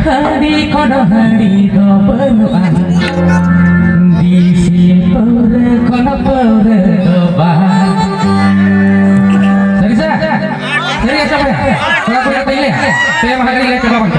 hari kono hari do benuan di simpore kono pore do ban. Dari saya siapa ya? Kalau aku kata ini ya, saya mah hari ini coba bang.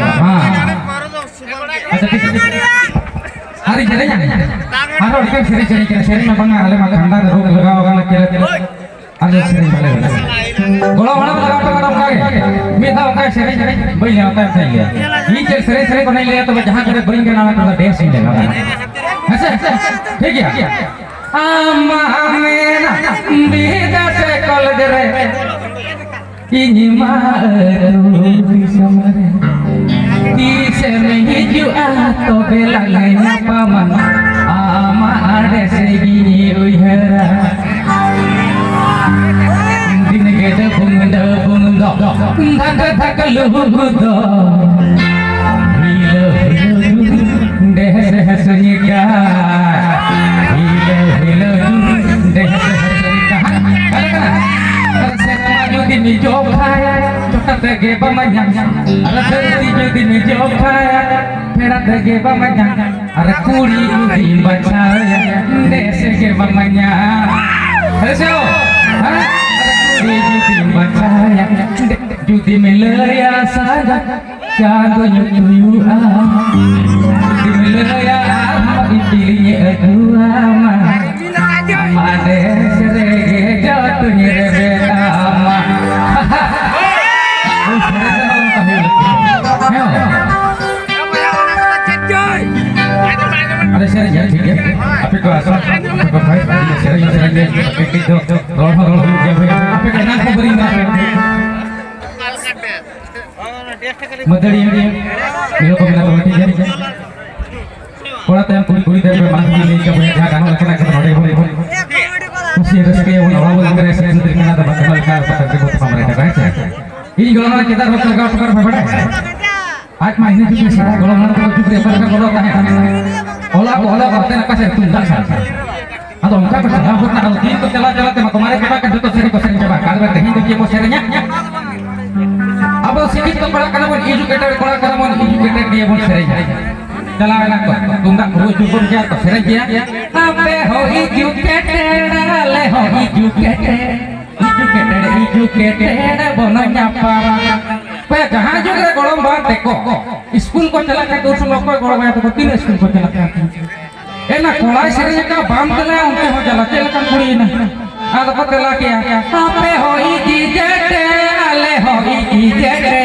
Hari jadinya, hari ini kan seri memang ada makan dan ruk lega orang kira-kira ada seri balik. Kalau mana orang kaya, minta orang seri beli apa yang saya. Ini seri kau नहीं लिया तो मैं जहाँ करे bring के नाम का डेढ़ सिंह लेगा। ऐसे ठीक है? आमा मेरा बिना से कल जरे ini malu samare di sini jua to belangnya paman ama ada segini uyara di negara bunda tak luhudo hilo deh senyika hilo deh senyika Dini jokaya, coklat dege bamanyang, ada tertiju dini jokaya, perak dege bamanyang, ada kuri di bacaya, dese ge bamanyang, ada siapa? Ada kuri di bacaya, judi melaya saja, jago nyuyuan, di melaya dipilihnya dua mah, ada serege jatuhnya rebeta. Ada serinya ठीक है आपे को आसा को भाई serinya आपे के दो रोह जब आपे के ना खबरी ना मदड़ी ये को बिना तो ठीक है थोड़ा टाइम पूरी देर में मांग ली के भाई जहां गाना लखना के नोड़े हो खुशी रसके उन और अंदर से अंदर के ना तो बकल का पकड़ के बहुत सामने का है ini golongan kita harus tegak-tegak berbeda. आज महीने की सारा golongan को juga mereka golongan olah करते ना कैसे tundak saja. Atau enggak bisa ngabut nak kalau itu jalan-jalan tema kemarin kita kan tutup seri kosen coba kalau berarti itu dia serinya. Apa sedikit kepada kamu educated kalau kamu educated dia pun serinya. Jalan enak tundak rujuk pun dia atau serinya. Ape ho educated le ho educated bonanya apa पे जहाँ जो करे गोलम बात देखो school को चला के दूसरे लोग को गोलम आया तो तीन स्कूल को चला के ए ना कोलाई सिरे का बाम चला उनके हो चला चल कर पूरी ना आधा पता ला के पे हो ई जेटे आले हो ई जेटे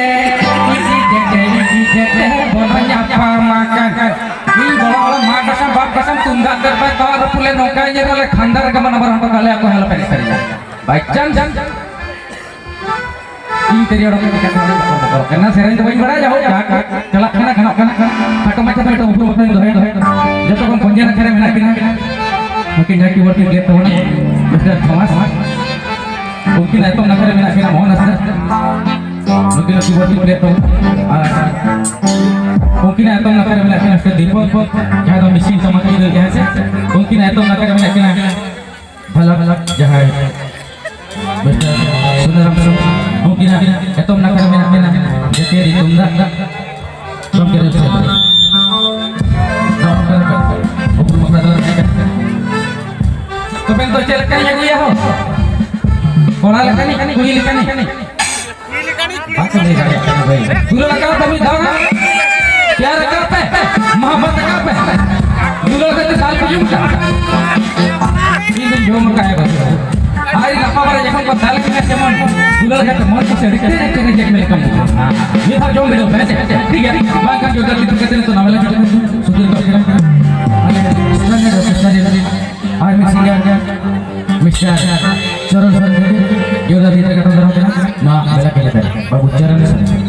bonanya apa makan ini गोलम माँ कसम बाप कसम tundak terbaik kalau pulen nongkanya oleh khandar ke mana barang kali aku help sekali baik jam ini tadi orang yang kata karena sering itu banyak beraja ho kelak kena pakai macam itu umur itu jatuh kan penjara kira menakin mungkin jadi waktu dia tahu nak sudah thomas mungkin itu nak kira menakin mohon asal mungkin aku waktu dia tahu mungkin itu nak kira menakin sudah dipo jangan mesin sama kita jangan mungkin itu nak kira menakin balak jahat betul saudara mungkin itu nak kena jadi ditunda mungkin itu kepen to celakanya gue ya ho kola lekani kuili lekani apa nih baik dulu kau kami tahu kan प्यार करते मोहब्बत करते दूल्हा के साल पे jhumka ini jhumka है बस hari apa pada jangan kau salah kita cuman दूल्हा के मन से रिश्ते करने के लिए कम ये था जो मेरे पैसे ठीक है बाकी जो कर कहते हैं तो नाम लगा सुधर कर फिल्म सुनने दो सुनने आई मिस्टर चरण संधि योगा दीता कथा ना बेला के लिए बाबू चरण